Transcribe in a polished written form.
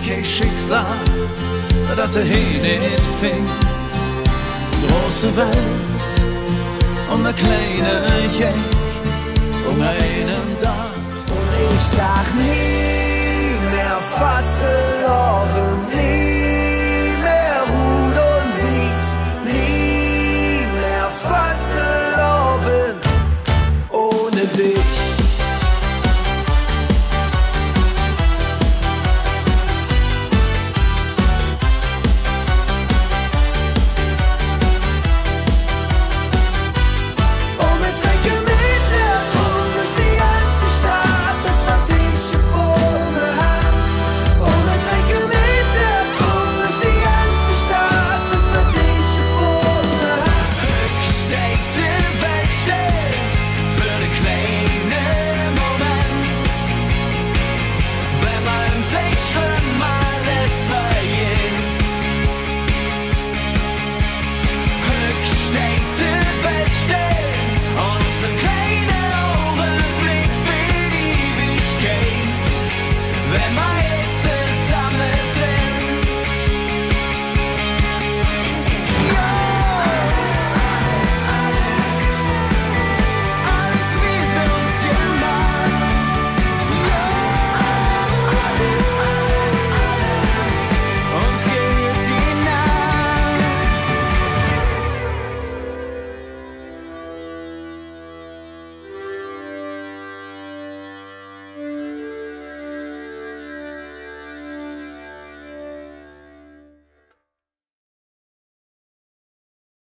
kein Schicksal, dat er hier nicht findet. Große Welt und der kleine Jeck um einen Dach. Und ich sag nie